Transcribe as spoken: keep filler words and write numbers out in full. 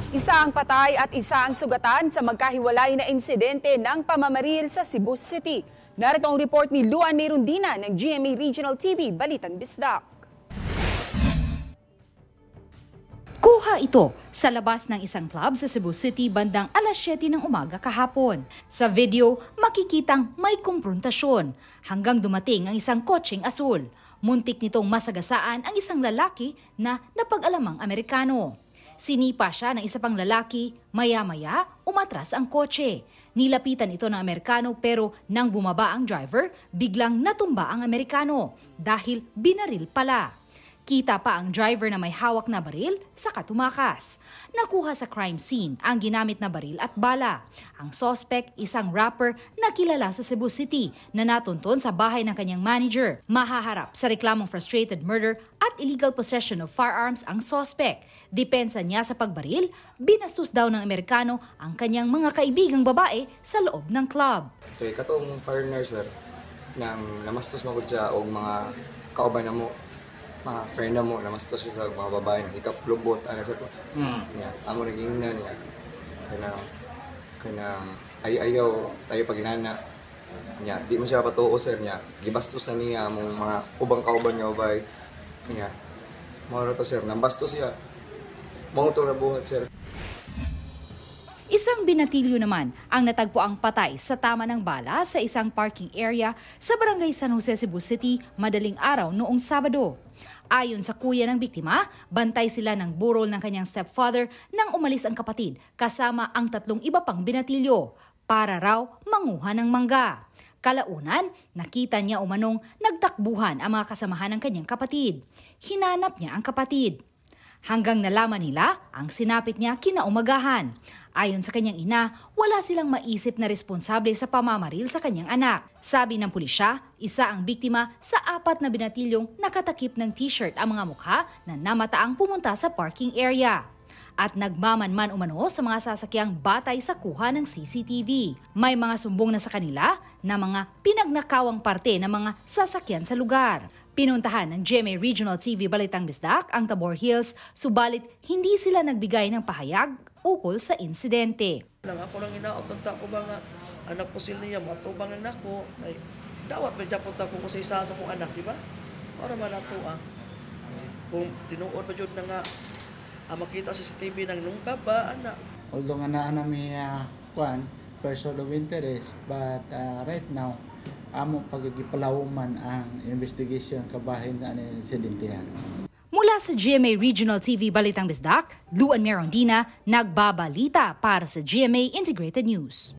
Isa ang patay at isa ang sugatan sa magkahiwalay na insidente ng pamamaril sa Cebu City. Narito ang report ni Luan Merundina ng G M A Regional T V, Balitang Bisdak. Kuha ito sa labas ng isang club sa Cebu City bandang alas siyete ng umaga kahapon. Sa video, makikitang may kumprontasyon hanggang dumating ang isang kotseng asul. Muntik nitong masagasaan ang isang lalaki na napag-alamang Amerikano. Sinipa siya ng isa pang lalaki, maya-maya umatras ang kotse. Nilapitan ito ng Amerikano pero nang bumaba ang driver, biglang natumba ang Amerikano dahil binaril pala. Kita pa ang driver na may hawak na baril sa katumakas. Nakuha sa crime scene ang ginamit na baril at bala. Ang suspect, isang rapper na kilala sa Cebu City na natunton sa bahay ng kanyang manager. Mahaharap sa reklamong frustrated murder at illegal possession of firearms ang suspect. Depensa niya sa pagbaril, binastos daw ng Amerikano ang kanyang mga kaibigang babae sa loob ng club. Kaya katong partner sir, nang namastos mo ko siya o mga kauban na mo, mga friend na mo, namastos siya sa mga babae, ikaplubot, ano sa ko. Hmm. Yeah. Amo naging na niya. Kanang, kanang ay-ayaw tayo pag inana. Yeah. Di mo siya patuo sir niya. Gibastos na niya mong mga ubang kauban nga babae. Yeah. Mga to sir, nambastos siya. Mga ito na buhat sir. Isang binatilyo naman ang natagpuang patay sa tama ng bala sa isang parking area sa Barangay San Jose, Cebu City, madaling araw noong Sabado. Ayon sa kuya ng biktima, bantay sila ng burol ng kanyang stepfather nang umalis ang kapatid kasama ang tatlong iba pang binatilyo para raw manguha ng mangga. Kalaunan, nakita niya umanong nagtakbuhan ang mga kasamahan ng kanyang kapatid. Hinanap niya ang kapatid. Hanggang nalaman nila ang sinapit niya kinaumagahan. Ayon sa kanyang ina, wala silang maisip na responsable sa pamamaril sa kanyang anak. Sabi ng pulisya, isa ang biktima sa apat na binatilyong nakatakip ng t-shirt ang mga mukha na namataang pumunta sa parking area. At nagmamanman umano sa mga sasakyang batay sa kuha ng C C T V. May mga sumbong na sa kanila na mga pinagnakawang parte ng mga sasakyan sa lugar. Pinuntahan ng G M A Regional T V Balitang Bisdak ang Tabor Hills, subalit hindi sila nagbigay ng pahayag ukol sa insidente. Lang ako lang inaotanta ko ba nga anak ko sila niya, matubang na ako. Ay, dawat may punta ko ko sa isa sa kong anak, di ba? Para man nato ah. Kung tinuod pa dyan na nga, ah, makita sa C C T V ng nungkap ba, anak. Although nga na may uh, one, person of interest, but uh, right now, amo pagigipalawman ang investigation kabahin na ang insidentihan. Mula sa G M A Regional T V Balitang Bisdak, Luan Merundina, nagbabalita para sa G M A Integrated News.